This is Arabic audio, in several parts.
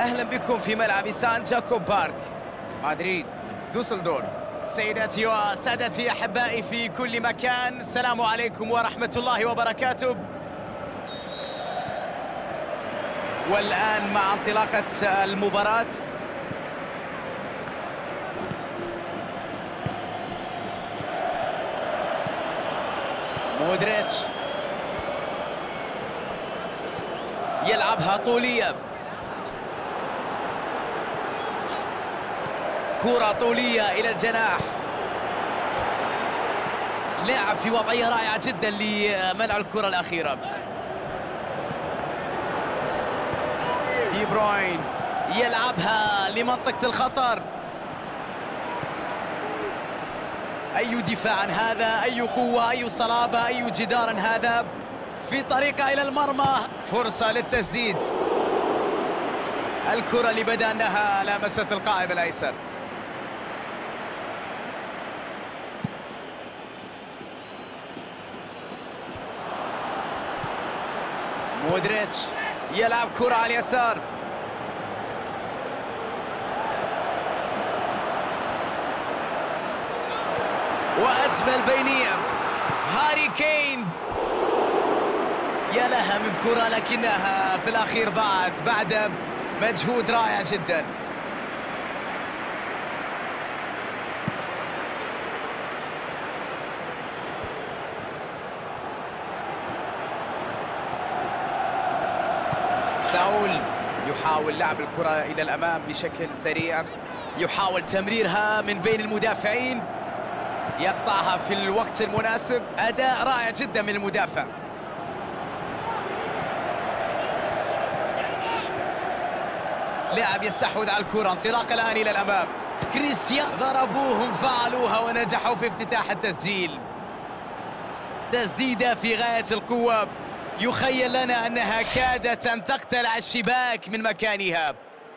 أهلا بكم في ملعب سان جاكوب بارك مدريد دوسلدورف. سيداتي وسادتي أحبائي في كل مكان، السلام عليكم ورحمة الله وبركاته. والآن مع انطلاقة المباراة مودريتش يلعبها طولية، كرة طولية إلى الجناح، لعب في وضعية رائعة جدا لمنع الكرة الأخيرة. دي بروين يلعبها لمنطقة الخطر. أي دفاع هذا، أي قوة، أي صلابة، أي جدار هذا، في طريقة إلى المرمى، فرصة للتسديد. الكرة اللي بدأناها لمست القائم الأيسر. مودريتش يلعب كرة على اليسار، وأجمل بينية هاري كين. يا لها من كرة، لكنها في الأخير ضاعت بعد مجهود رائع جدا. ساول يحاول لعب الكرة إلى الأمام بشكل سريع، يحاول تمريرها من بين المدافعين، يقطعها في الوقت المناسب. أداء رائع جدا من المدافع. لاعب يستحوذ على الكرة، انطلاق الآن إلى الأمام. كريستيان ضربوهم فعلوها ونجحوا في افتتاح التسجيل. تسديدة في غاية القوة، يخيل لنا أنها كادت أن تقتلع الشباك من مكانها.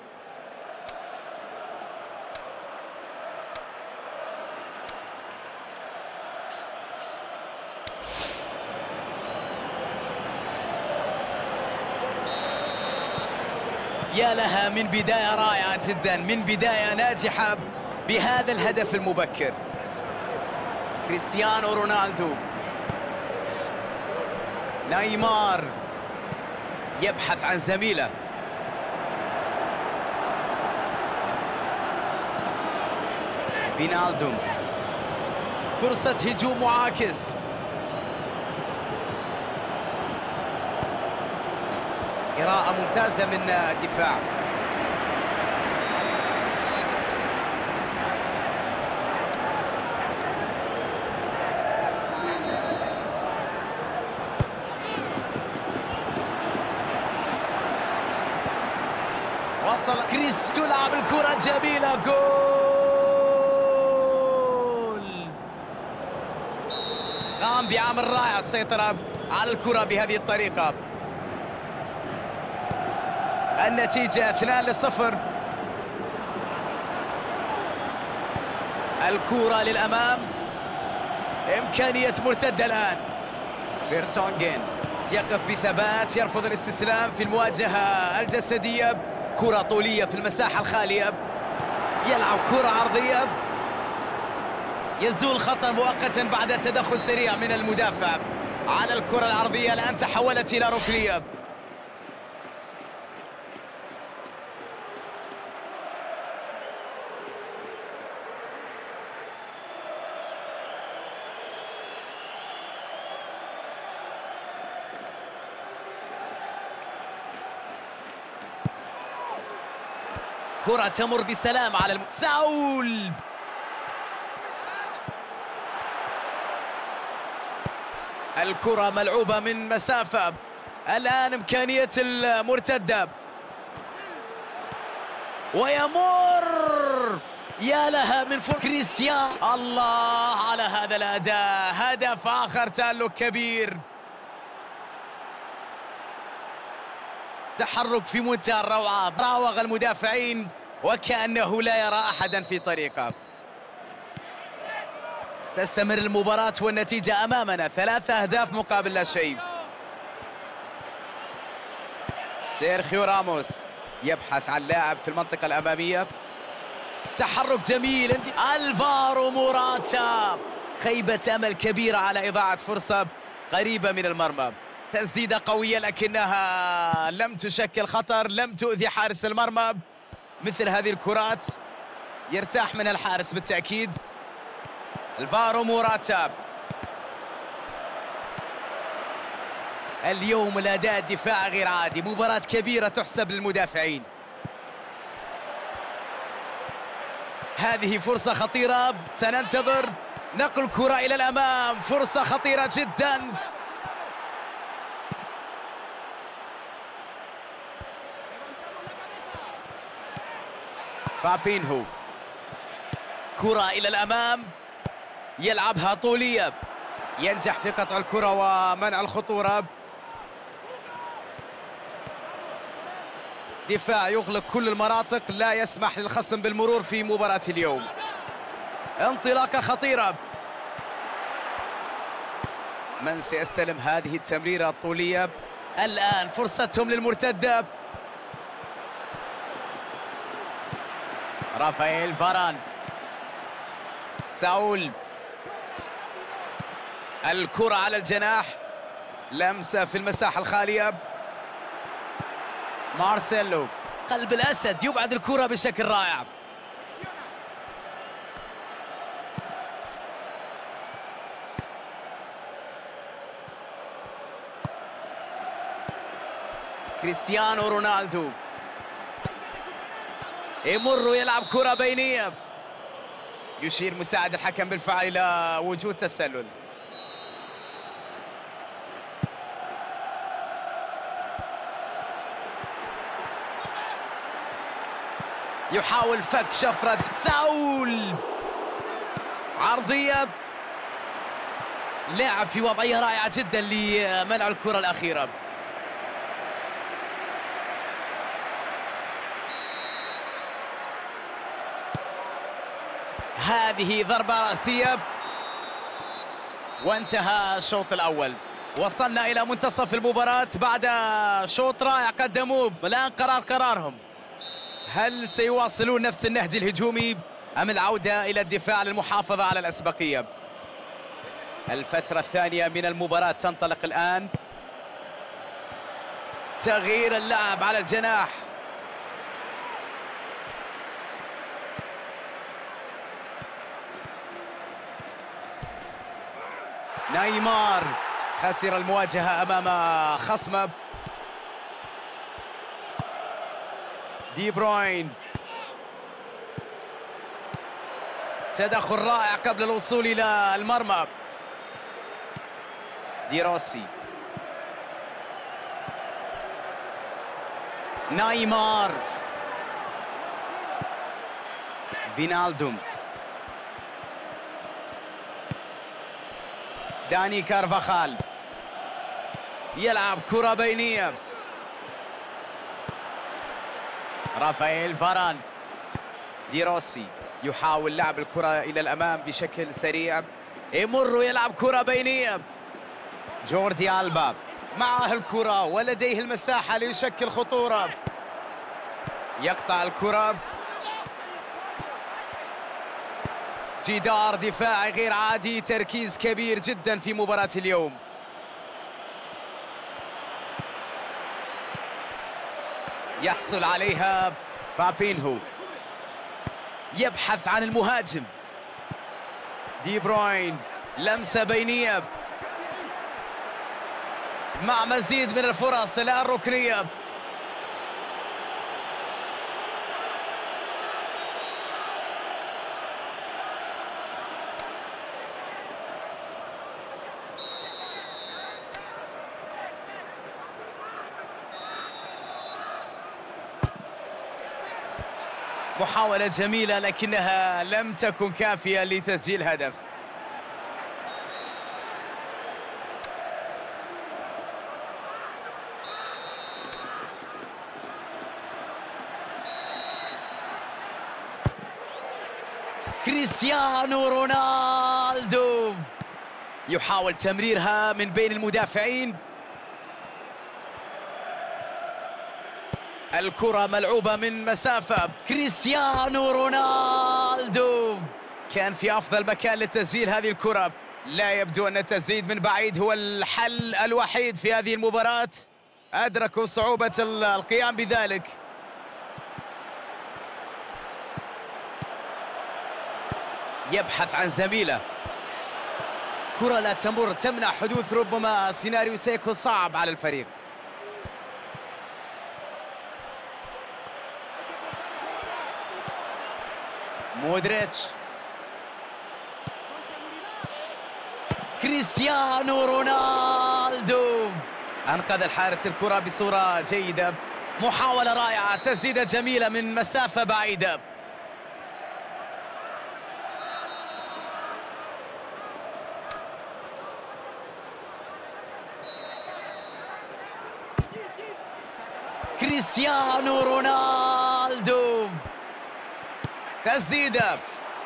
يا لها من بداية رائعة جدا، من بداية ناجحة بهذا الهدف المبكر. كريستيانو رونالدو، نيمار يبحث عن زميله، فينالدوم، فرصة هجوم معاكس. قراءة ممتازة من الدفاع. وصل كريست، تلعب الكرة جميلة، جول. قام بعمل رائع السيطرة على الكرة بهذه الطريقة. النتيجة 2-0. الكرة للأمام، إمكانية مرتدة الآن. فيرتونغين يقف بثبات، يرفض الاستسلام في المواجهة الجسدية. كرة طولية في المساحة الخالية، يلعب كرة عرضية، يزول خطر مؤقتا بعد تدخل سريع من المدافع على الكرة العرضية. الآن تحولت إلى ركنية. كرة تمر بسلام على ساول، الكرة ملعوبة من مسافة. الآن إمكانية المرتدة، ويمر. يا لها من كريستيان، الله على هذا الأداء، هدف آخر، تألق كبير، تحرك في منتهى الروعة، راوغ المدافعين وكأنه لا يرى أحدا في طريقه. تستمر المباراة والنتيجة أمامنا 3 أهداف مقابل لا شيء. سيرخيو راموس يبحث عن لاعب في المنطقة الأمامية. تحرك جميل. الفارو موراتا. خيبة أمل كبيرة على إضاعة فرصة قريبة من المرمى. تسديدة قوية لكنها لم تشكل خطر، لم تؤذي حارس المرمى. مثل هذه الكرات يرتاح منها الحارس بالتأكيد. الفارو موراتا. اليوم الأداء الدفاعي غير عادي، مباراة كبيرة تحسب للمدافعين. هذه فرصة خطيرة، سننتظر نقل كرة إلى الأمام. فرصة خطيرة جدا. فابينهو، كرة إلى الأمام، يلعبها طولية، ينجح في قطع الكرة ومنع الخطورة. دفاع يغلق كل المناطق، لا يسمح للخصم بالمرور في مباراة اليوم. انطلاقة خطيرة. من سيستلم هذه التمريرة الطولية؟ الآن فرصتهم للمرتدة. رافائيل فاران. ساول. الكرة على الجناح، لمسة في المساحة الخالية. مارسيلو، قلب الأسد، يبعد الكرة بشكل رائع. كريستيانو رونالدو يمر يلعب كرة بينية. يشير مساعد الحكم بالفعل إلى وجود تسلل. يحاول فك شفرة ساول. عرضية. لاعب في وضعية رائعة جدا لمنع الكرة الأخيرة. هذه ضربة رأسية. وانتهى الشوط الأول. وصلنا إلى منتصف المباراة بعد شوط رائع قدموه. الآن قرارهم، هل سيواصلون نفس النهج الهجومي أم العودة إلى الدفاع للمحافظة على الأسبقية؟ الفترة الثانية من المباراة تنطلق الآن. تغيير اللعب على الجناح. نيمار خسر المواجهة أمام خصمه. دي بروين، تدخل رائع قبل الوصول إلى المرمى. دي روسي. نيمار. فينالدوم. داني كارفاخال، يلعب كرة بينية. رافائيل فاران. دي روسي يحاول لعب الكرة إلى الأمام بشكل سريع. يمر يلعب كرة بينية. جوردي ألبا معه الكرة ولديه المساحة ليشكل خطورة. يقطع الكرة. جدار دفاعي غير عادي، تركيز كبير جدا في مباراة اليوم. يحصل عليها فابينهو، يبحث عن المهاجم. دي بروين، لمسة بينية مع مزيد من الفرص الآن ركنية. محاولة جميلة لكنها لم تكن كافية لتسجيل هدف. كريستيانو رونالدو يحاول تمريرها من بين المدافعين. الكرة ملعوبة من مسافة. كريستيانو رونالدو كان في أفضل مكان لتسجيل هذه الكرة. لا يبدو أن التسديد من بعيد هو الحل الوحيد في هذه المباراة. أدركوا صعوبة القيام بذلك. يبحث عن زميله. كرة لا تمر، تمنع حدوث ربما سيناريو سيكون صعب على الفريق. مودريتش. كريستيانو رونالدو أنقذ الحارس الكرة بصورة جيدة. محاولة رائعة، تسديدة جميلة من مسافة بعيدة. كريستيانو رونالدو تسديدة.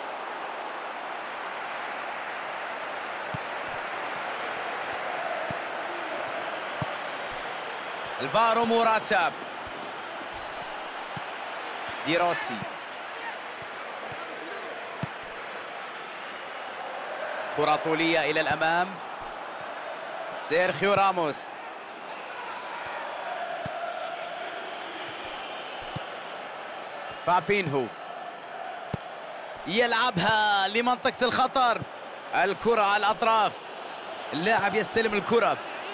الفارو موراتا. دي روسي. كرة طولية إلى الأمام. سيرخيو راموس. فابينهو يلعبها لمنطقة الخطر. الكرة على الأطراف. اللاعب يستلم الكرة.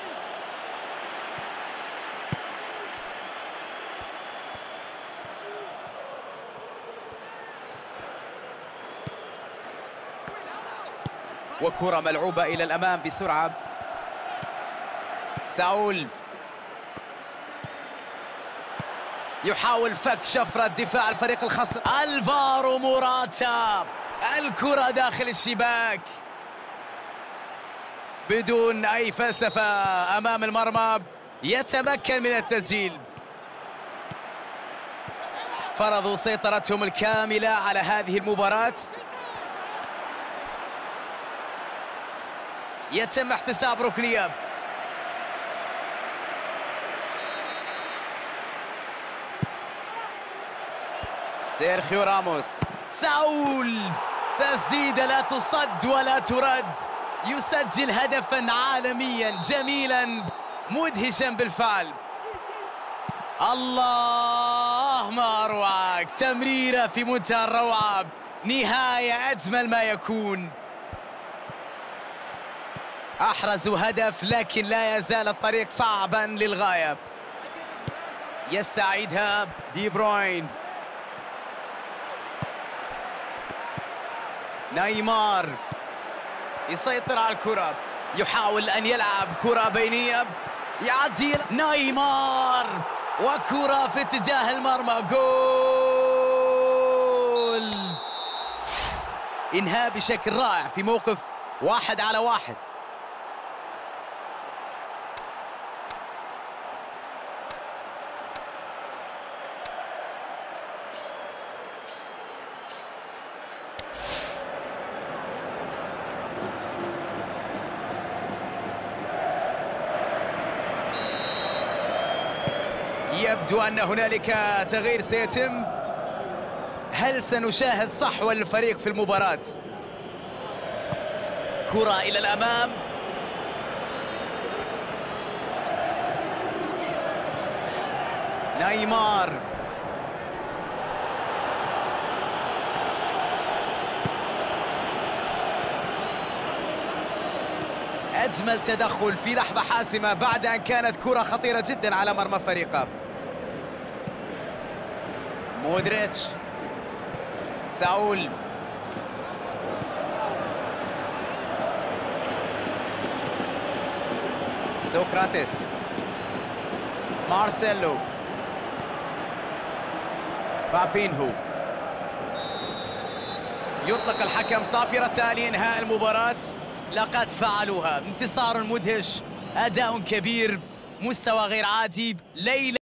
وكرة ملعوبة إلى الأمام بسرعة. ساول يحاول فك شفرة دفاع الفريق الخصم. الفارو موراتا. الكرة داخل الشباك بدون أي فلسفة أمام المرمى. يتمكن من التسجيل. فرضوا سيطرتهم الكاملة على هذه المباراة. يتم احتساب ركنية. سيرخيو راموس. ساول. تسديدة لا تصد ولا ترد. يسجل هدفا عالميا جميلا مدهشا بالفعل. الله ما أروعك. تمريرة في منتهى الروعة. نهاية أجمل ما يكون. أحرزوا هدف لكن لا يزال الطريق صعبا للغاية. يستعيدها دي بروين. نيمار يسيطر على الكرة. يحاول أن يلعب كرة بينية. يعدي نيمار وكرة في اتجاه المرمى. جول. إنهاء بشكل رائع في موقف 1-على-1. يبدو أن هنالك تغيير سيتم. هل سنشاهد صحوة للفريق في المباراة؟ كرة إلى الأمام. نيمار. أجمل تدخل في لحظة حاسمة بعد أن كانت كرة خطيرة جدا على مرمى فريقه. مودريتش. ساول. سوكراتيس. مارسيلو. فابينهو. يطلق الحكم صافرة لإنهاء المباراة. لقد فعلوها. انتصار مدهش، أداء كبير، مستوى غير عادي. ليلة